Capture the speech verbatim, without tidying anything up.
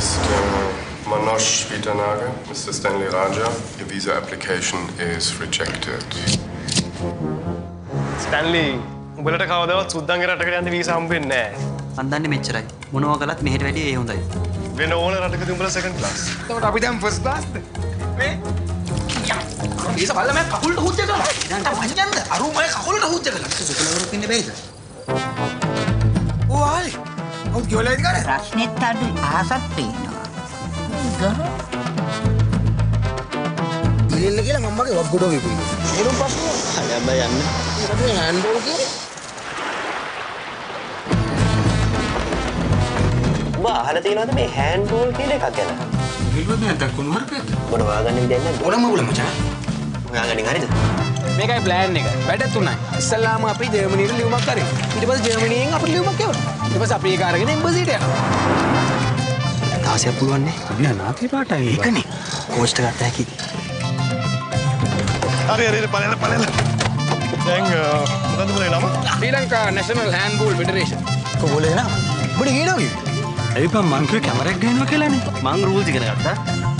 Mister Manoj Vitanaga, Mister Stanley Raja, your visa application is rejected. Stanley, උඹලට කවදාවත් සුද්දන්ගේ රටකට යන්න වීසා හම්බෙන්නේ නැහැ. මන් දන්නේ මෙච්චරයි. මොනවා කළත් මෙහෙට වැඩිය ඒ හොඳයි. වෙන ඕන රටකදී උඹලා second class. එතකොට අපි දැන් first class ද? මේ වීසා බලලා මම කකුලට හුද්ද කරලා. දැන් වඤ්ඤන්ද? අරු මම කකුලට හුද්ද කරලා. සුසුකලවරුත් ඉන්නේ බෑද? ඕ ආලි. ඔව් කියලාද කරේ? ප්‍රශ්නෙත් අඩු ආසත් පේනවා. ඉරින්න කියලා මම්මගේ වග්ගොඩෝ වෙපුයි. ඒරුම් පස්සේ හරියම් බය යන්න. ඒකට හෑන්ඩ් බෝල් කියන්නේ. ඔබ අහලා තියෙනවද මේ හෑන්ඩ් බෝල් කියන එකක් ගැන? හිල්වද නැත්නම් කොහොම හරි මොන වාගන්න විදියක් නැද්ද? ඔලම ඔලම මචං. ඔයාගන්නේ හරියද? මේකයි ප්ලෑන් එක. වැඩ තුනයි. ඉස්සල්ලාම අපි ජර්මනියට ලියුමක් කරේ. ඊට පස්සේ ජර්මනියෙන් අපිට ලියුමක් එවනවා. ඊට පස්සේ අපි ඒක අරගෙන එම්බසිට යනවා. තාසියක් පුළුවන් නේ. අනේ නාති පාටයි. ඒකනේ. කෝච්ට ගත්ත හැකි. හරි හරි බලන්න බලන්න. දැන් මොකද උඹලගේ නම? Sri Lanka national handball federation. කොහොලේ නා? ඔබට කියනවා කිව්වේ? ඇයි බං මං කිව්වේ කැමරයක් ගහනවා කියලානේ. මං රූල්ස් ඉගෙන ගත්තා.